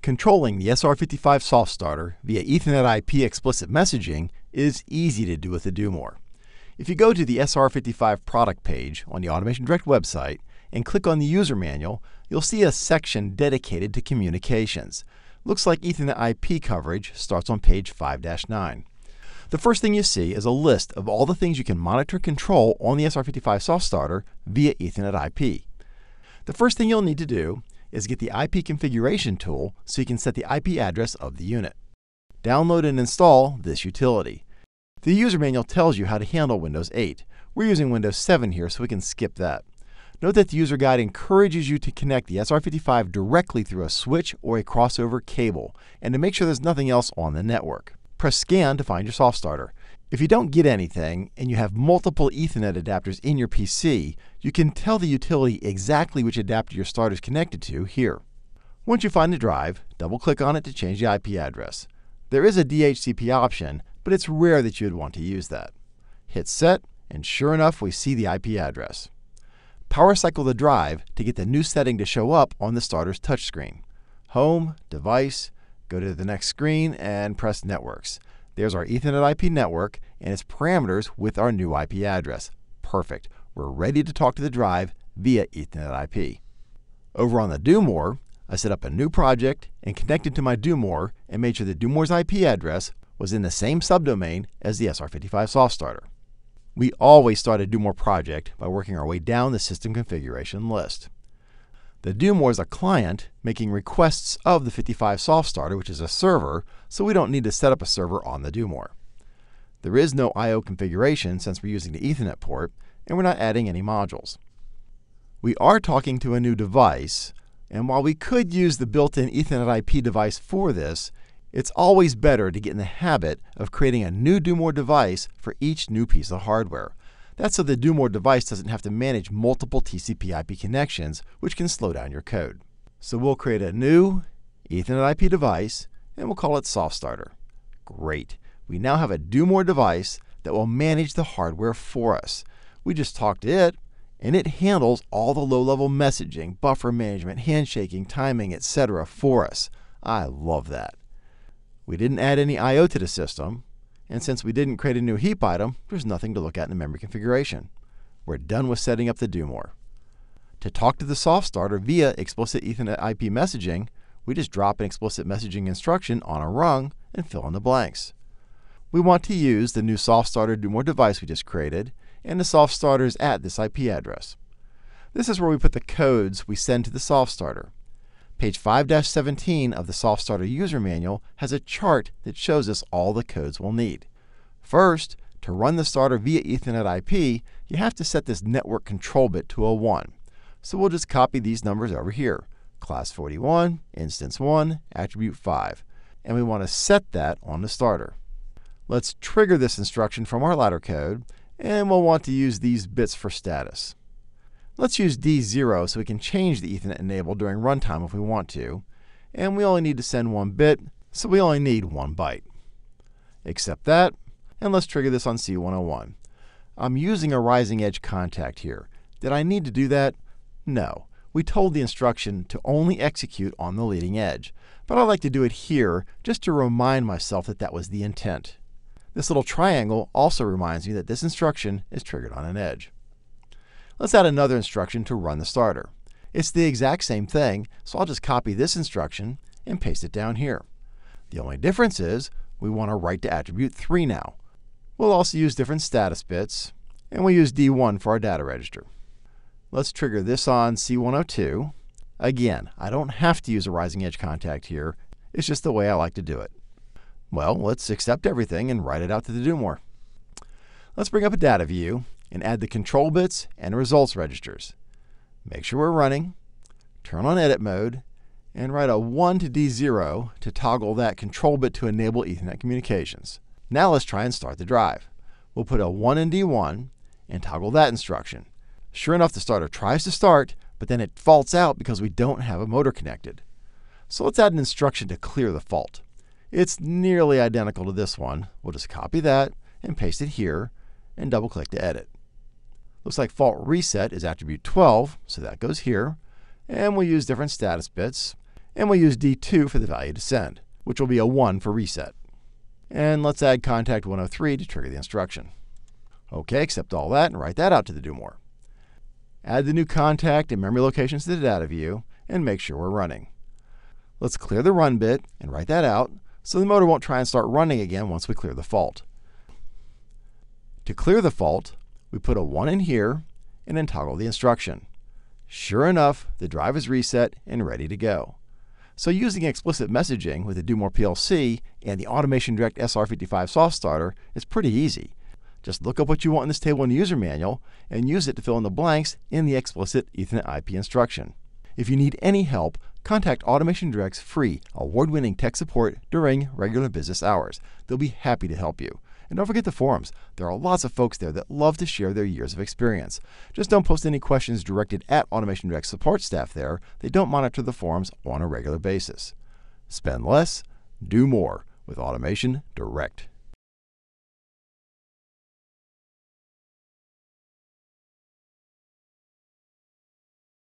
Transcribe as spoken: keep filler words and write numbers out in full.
Controlling the S R fifty-five Soft Starter via Ethernet I P explicit messaging is easy to do with the Do-more. If you go to the S R fifty-five product page on the AutomationDirect website and click on the user manual, you'll see a section dedicated to communications. Looks like Ethernet I P coverage starts on page five dash nine. The first thing you see is a list of all the things you can monitor and control on the S R fifty-five Soft Starter via Ethernet I P. The first thing you'll need to do is get the I P configuration tool so you can set the I P address of the unit. Download and install this utility. The user manual tells you how to handle Windows eight. We're using Windows seven here, so we can skip that. Note that the user guide encourages you to connect the S R fifty-five directly through a switch or a crossover cable, and to make sure there's nothing else on the network. Press Scan to find your Soft Starter. If you don't get anything and you have multiple Ethernet adapters in your P C, you can tell the utility exactly which adapter your starter is connected to here. Once you find the drive, double-click on it to change the I P address. There is a D H C P option, but it's rare that you would want to use that. Hit Set, and sure enough, we see the I P address. Power cycle the drive to get the new setting to show up on the starter's touchscreen. Home, Device, go to the next screen, and press Networks. There's our Ethernet I P network and its parameters with our new I P address. Perfect. We're ready to talk to the drive via Ethernet I P. Over on the Do-more, I set up a new project and connected to my Do-more and made sure the Do-more's I P address was in the same subdomain as the S R fifty-five Soft Starter. We always start a Do-more project by working our way down the system configuration list. The Do-more is a client making requests of the fifty-five Soft Starter, which is a server, so we don't need to set up a server on the Do-more. There is no I O configuration since we're using the Ethernet port, and we're not adding any modules. We are talking to a new device, and while we could use the built-in Ethernet I P device for this, it's always better to get in the habit of creating a new Do-more device for each new piece of hardware. That's so the Do-more device doesn't have to manage multiple T C P I P connections, which can slow down your code. So we'll create a new Ethernet I P device, and we'll call it Soft Starter. Great. We now have a Do-more device that will manage the hardware for us. We just talk to it, and it handles all the low-level messaging, buffer management, handshaking, timing, et cetera for us. I love that. We didn't add any I O to the system, and since we didn't create a new heap item, there's nothing to look at in the memory configuration. We're done with setting up the Do-more. To talk to the Soft Starter via explicit Ethernet I P messaging, we just drop an explicit messaging instruction on a rung and fill in the blanks. We want to use the new Soft Starter Do-more device we just created, and the Soft Starter is at this I P address. This is where we put the codes we send to the Soft Starter. Page five dash seventeen of the Soft Starter user manual has a chart that shows us all the codes we'll need. First, to run the starter via Ethernet I P, you have to set this network control bit to a one. So we'll just copy these numbers over here. Class forty-one, instance one, attribute five. And we want to set that on the starter. Let's trigger this instruction from our ladder code, and we'll want to use these bits for status. Let's use D zero so we can change the Ethernet enable during runtime if we want to. And we only need to send one bit, so we only need one byte. Accept that, and let's trigger this on C one oh one. I'm using a rising edge contact here. Did I need to do that? No. We told the instruction to only execute on the leading edge. But I like to do it here just to remind myself that that was the intent. This little triangle also reminds me that this instruction is triggered on an edge. Let's add another instruction to run the starter. It's the exact same thing, so I'll just copy this instruction and paste it down here. The only difference is we want to write to attribute three now. We'll also use different status bits, and we'll use D one for our data register. Let's trigger this on C one oh two. Again, I don't have to use a rising edge contact here. It's just the way I like to do it. Well, let's accept everything and write it out to the Do-more. Let's bring up a data view and add the control bits and results registers. Make sure we're running, turn on edit mode, and write a one to D zero to toggle that control bit to enable Ethernet communications. Now let's try and start the drive. We'll put a one in D one and toggle that instruction. Sure enough, the starter tries to start, but then it faults out because we don't have a motor connected. So let's add an instruction to clear the fault. It's nearly identical to this one. We'll just copy that and paste it here and double click to edit. Looks like fault reset is attribute twelve, so that goes here. And we'll use different status bits. And we'll use D two for the value to send, which will be a one for reset. And let's add contact one oh three to trigger the instruction. OK, accept all that and write that out to the Do-more. Add the new contact and memory locations to the data view and make sure we're running. Let's clear the run bit and write that out so the motor won't try and start running again once we clear the fault. To clear the fault, we put a one in here and then toggle the instruction. Sure enough, the drive is reset and ready to go. So using explicit messaging with the Do-more P L C and the AutomationDirect S R fifty-five Soft Starter is pretty easy. Just look up what you want in this table in the user manual and use it to fill in the blanks in the explicit Ethernet I P instruction. If you need any help, contact AutomationDirect's free, award-winning tech support during regular business hours. They'll be happy to help you. And don't forget the forums. There are lots of folks there that love to share their years of experience. Just don't post any questions directed at AutomationDirect support staff there. They don't monitor the forums on a regular basis. Spend less, do more with Automation Direct.